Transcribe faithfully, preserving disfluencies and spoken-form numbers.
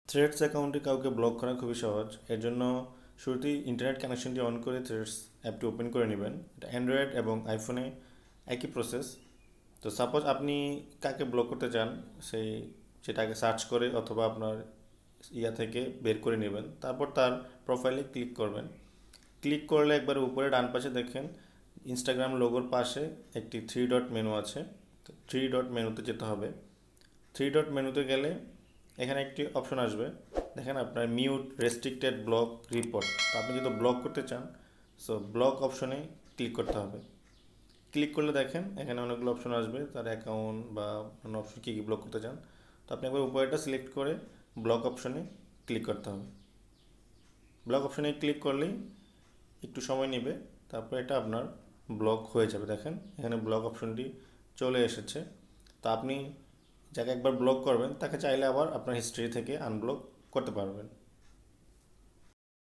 Threads অ্যাকাউন্টে কাউকে block করা খুবই সহজ। এর জন্য শুরুতেই ইন্টারনেট কানেকশনটি অন করে থ্রেডস অ্যাপটি ওপেন করে নেবেন। এটা অ্যান্ড্রয়েড এবং আইফোনে একই প্রসেস। তো সাপোজ আপনি কাকে ব্লক করতে চান, সেই সেটাকে সার্চ করে অথবা আপনার ইয়া থেকে বের করে নেবেন। তারপর তার প্রোফাইলে ক্লিক করবেন। ক্লিক করলে একবার উপরে ডান পাশে দেখেন ইনস্টাগ্রাম লোগোর পাশে একটি থ্রি ডট মেনু আছে। তো থ্রি ডট মেনুতে যেতে হবে। থ্রি ডট মেনুতে গেলে এখানে একটি অপশন আসবে, দেখেন আপনার মিউট, রেস্ট্রিক্টেড, ব্লক, রিপোর্ট। তো আপনি যদি ব্লক করতে চান, সো ব্লক অপশনে ক্লিক করতে হবে। ক্লিক করলে দেখেন এখানে অনেকগুলো অপশন আসবে, তার অ্যাকাউন্ট বা অন্য অপশন কী কী ব্লক করতে চান। তো আপনি একবার উপরেটা সিলেক্ট করে ব্লক অপশনে ক্লিক করতে হবে। ব্লক অপশনে ক্লিক করলেই একটু সময় নেবে, তারপর এটা আপনার ব্লক হয়ে যাবে। দেখেন এখানে ব্লক অপশনটি চলে এসেছে। তো আপনি যাকে একবার ব্লক করবেন তাকে চাইলে আবার আপনার হিস্ট্রি থেকে আনব্লক করতে পারবেন।